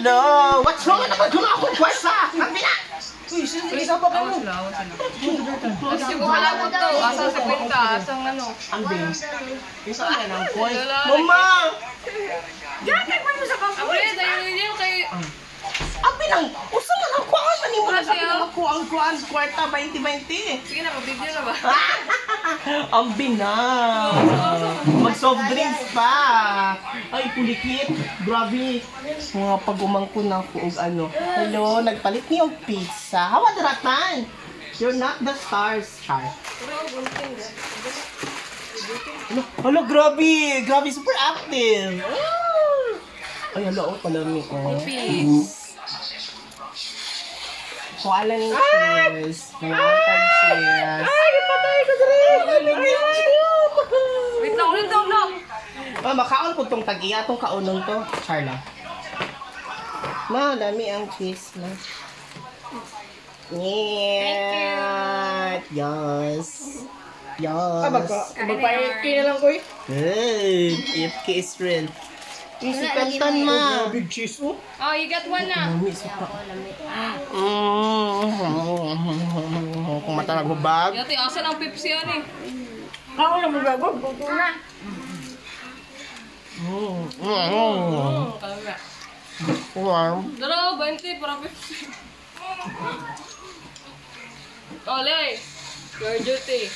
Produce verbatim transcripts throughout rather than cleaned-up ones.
Hello! What's wrong? Ano ba? Doon ako kwarsa! Ang bina! Uy, isa pa ka mo. Kasi ko wala mo to. Asang sa kwenta, asang ano. Ang bin. Isa na ng coin. Mama! Gagay pa mo sa kapo. Abre, dahil yun kay... Ang binang! Usa man ang kuhaan! Maniwala Kasi, ka oh. ako ang kuhaan. Kwarta twenty twenty. Sige na, mag-video na ba? Ang binang! Mag-soft drinks pa! Ay, pulikit! Grabe! Mga pagumangko na ako og ano. Hello, nagpalit niyo og pizza. Hawa daratan! You're not the stars, Char. Hello, hello, grabe! Grabe, super active! Ah! Ay, hello, oh, palami. Oh. Peace. Kuala ni cheers. Nangangantag cheers. Ay, patay ko Wait lang, ulit lang, lang. Ah, makaon po tong tag-iya, tong kaunon to. Charla. Ma, dami ang cheese na. Yeah. Yes. Yes. Ah, magpa, magpa-iki na lang ko eh. Good. If K is real. Easy kantan, ma. Big cheese oh. Oh, you got one na. Lami, suka. Mm. Kung mata nagbabag. Yati, asan ang Pepsi yan eh? Ako na magagod. Buto na. Mm. Mm. Hmm, kalma. Warm. Dalawa, twenty para Pepsi. Olay! Your duty.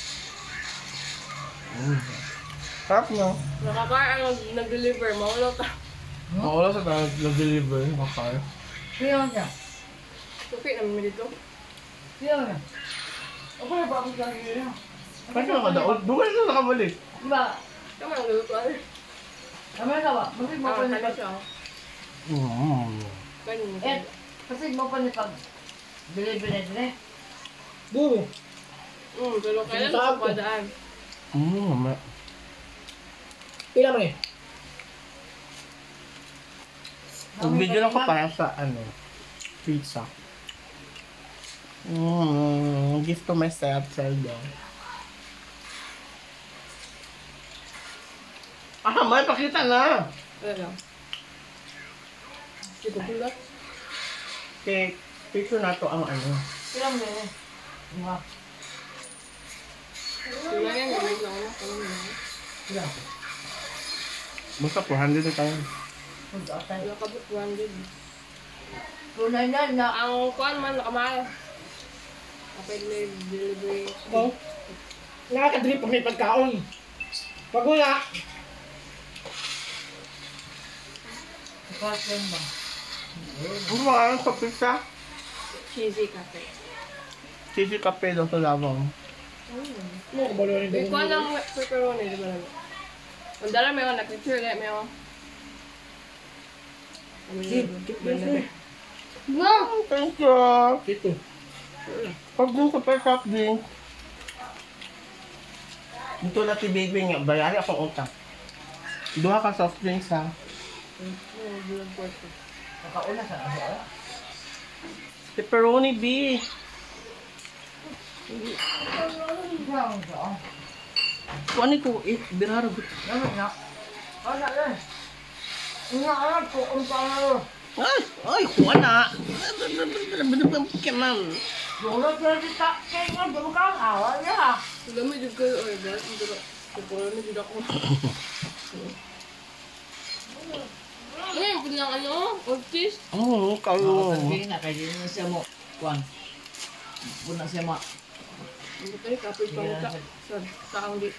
Sarap nyo. Nakakain ang nag-deliver, maulo ka. Mawala sa tayo nag-deliver. Makaya. Siya ka. Tupi namin dito. Siya ka. Ako na ba ako lagi na? Bakit ka nakadaon? Doon ka na nakabalik. Diba? Tama ang luto ano? Tama ka ba? Kasi mo Ah, pa ni kaya pag... siya. Mm. Ganyan. Eh, kasi mo pa ni pag... Deliver na din eh. Buwi. Hmm, pero kailan ako padaan? Mm, mama. Pila mo eh. Nagbigyan ako para sa ano, pizza. Mm, gift to myself, Zelda. Ah, may pakita na. Ano lang? Dito pula. Okay, picture na to ang ano. Pila mo eh. Diba? Sila yan, gamit lang ako. Ano mo? Pila. Basta four hundred na tayo. Punta tayo. Nakabot one hundred. Tunay na na. Ang kuan man, nakamahal. Kapag delivery. Ito. Nakakadrip pag may pagkaon. Pag wala. Pagkaon ba? Ano ba ang sa pizza? Cheesy cafe. Cheesy cafe daw sa Davao. Ano ko ba rin May kuan ng pepperoni, di ba naman? Ang dala may ako, nag-picture kaya may ako. Wow, thank you. Ito. Pag dun sa per soft drink. Ito na si baby niya, bayari akong utang. Duha ka soft drinks ha. Nakauna sa ano? Pepperoni B. Brown ka. Kuan ko, eh, biraro. Naman na. Ano na? Una alam ko kung paano. Ay, ay, kuan na. Kemal. Dolo pero di tak kay nga dolo ka awa ya. Sila may dito kayo, oy, ba? Ang dala. Pepperoni dito ako. Ay, ang pinang ano, orchis. Oo, kayo. Hindi na kay na siya mo. Kuan. Una siya mo. Hindi kayo, kapit pa mo ka. Sa taong di.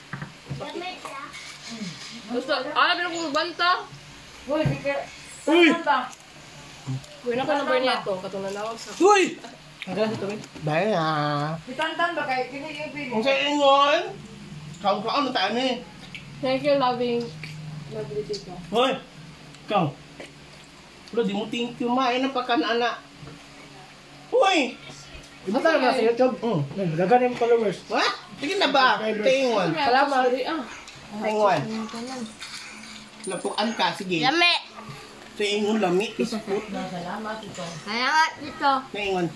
Gusto, alam mo kung banta. Uy, di ka. Uy! Kuya na ko number niya to, katong nanawag sa... Uy! Hanggang sa tuwing. Dahil na. Itantan ba kay kini yung pili? Kung sa ingon, kaon-kaon na tayo eh. Thank you, loving. Lovely ka. Hoy! Ikaw. Pero di mo thank you, ma. Ay, napaka-anak. Uy! Iba tayo na sa YouTube. Mm. Nagaganin mo followers. Ha? Sige na ba? Tingon. Salamat. Ah. Tingon. Lapukan ka, sige. Lami. Tingon, lami. Isput. Salamat ito. Salamat dito. Tingon.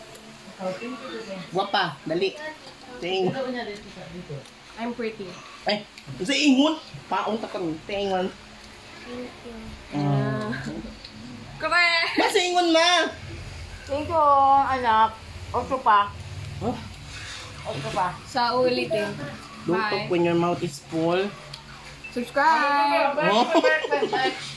Guwapa, dali. Tingon. Ito niya dito sa dito. I'm pretty. Ay, sa ingon. Paong ta kami. Tingon. Ah. Kare! Masingon ma! Thank you, anak. Ocho pa. Oh, Ocho pa. Sa ulitin. don't talk when your mouth is full. Subscribe! Oh.